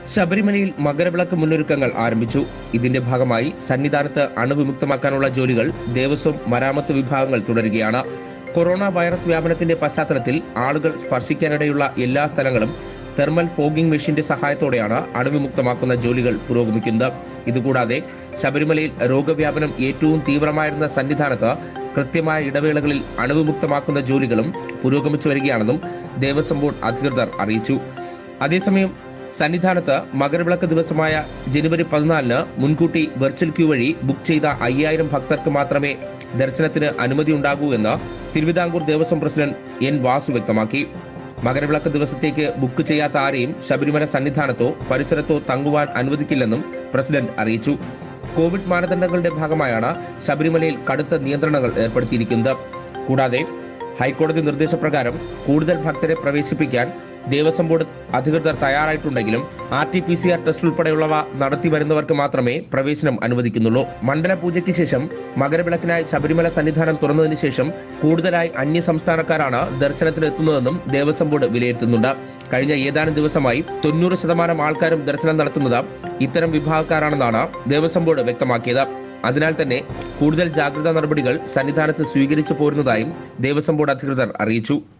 ശബരിമലയിൽ മകരവിളക്ക് മുന്നൊരുക്കങ്ങൾ ആരംഭിച്ചു. ഇതിന്റെ ഭാഗമായി സന്നിധാനത്ത് അണുവിമുക്തമാക്കാനുള്ള ജോലികൾ ദേവസ്വം മരാമത്ത് വിഭാഗങ്ങൾ തുടരുകയാണ്. കൊറോണ വൈറസ് വ്യാപനത്തിന്റെ പശ്ചാത്തലത്തിൽ ആളുകൾ സ്പർശിക്കാനിടയുള്ള എല്ലാ സ്ഥലങ്ങളും തെർമൽ ഫോഗിംഗ് മെഷീന്റെ സഹായത്തോടെയാണ് അണുവിമുക്തമാക്കുന്ന ജോലികൾ പുരോഗമിക്കുന്നത്. ഇതുകൂടാതെ ശബരിമലയിൽ രോഗവ്യാപനം ഏറ്റവും തീവ്രമായിരുന്ന സന്നിധാനത്ത് കൃത്യമായ ഇടവേളകളിൽ അണുവിമുക്തമാക്കുന്ന ജോലികളും പുരോഗമിച്ചു വരികയാണെന്നും ദേവസ്വം ബോർഡ് അധികൃതർ അറിയിച്ചു. അതേസമയം സന്നിധാനത്ത് മകരവിളക്ക് ദിവസമായ ജനുവരി 14 മുൻകൂട്ടി വെർച്വൽ ക്യൂ വഴി ബുക്ക് ചെയ്ത 5000 ഭക്തർക്ക് മാത്രമേ ദർശനത്തിന് അനുമതി ഉണ്ടാകൂ എന്ന് തിരുവിതാംകൂർ ദേവസ്വം പ്രസിഡന്റ് എൻ വാസു വ്യക്തമാക്കി. മകരവിളക്ക് ദിവസത്തേക്ക് ബുക്ക് ചെയ്യാത്ത ആരെയും ശബരിമല സന്നിധാനത്തോ പരിസരത്തോ തങ്ങുവാൻ അനുവദിക്കില്ലെന്നും പ്രസിഡന്റ് അറിയിച്ചു. കോവിഡ് മാനദണ്ഡങ്ങളുടെ ഭാഗമായാണ് ശബരിമലയിൽ കടുത്ത നിയന്ത്രണങ്ങൾ ഏർപ്പെടുത്തിയിരിക്കുന്നത്. കൂടാതെ ഹൈക്കോടതി നിർദ്ദേശപ്രകാരം കൂടുതൽ ഭക്തരെ പ്രവേശിപ്പിക്കാൻ ദേവസ്വം ബോർഡ് അധികൃതർ തയ്യാറായിട്ടുണ്ടെങ്കിലും RT-PCR ടെസ്റ്റ് ഉൾപ്പെടെയുള്ളവ നടത്തി വരുന്നവർക്ക് മാത്രമേ പ്രവേശനം അനുവദിക്കുന്നുള്ളൂ. മണ്ഡല പൂജയ്ക്ക് ശേഷം മകരവിളക്കിനായി ശബരിമല സന്നിധാനം തുറന്നതിന് ശേഷം കൂടുതലായി അന്യ സംസ്ഥാനക്കാരാണ് ദർശനത്തിനെത്തുന്നതെന്നും ദേവസ്വം ബോർഡ് വിലയിരുത്തുന്നുണ്ട്. കഴിഞ്ഞ ഏതാനും ദിവസമായി 90% ആൾക്കാരും ദർശനം നടത്തുന്നത് ഇത്തരം വിഭാഗക്കാരാണെന്നാണ് ദേവസ്വം ബോർഡ് വ്യക്തമാക്കിയത്. അതിനാൽ തന്നെ കൂടുതൽ ജാഗ്രതാ നടപടികൾ സന്നിധാനത്ത് സ്വീകരിച്ചു പോരുന്നതായും ദേവസ്വം ബോർഡ് അധികൃതർ അറിയിച്ചു.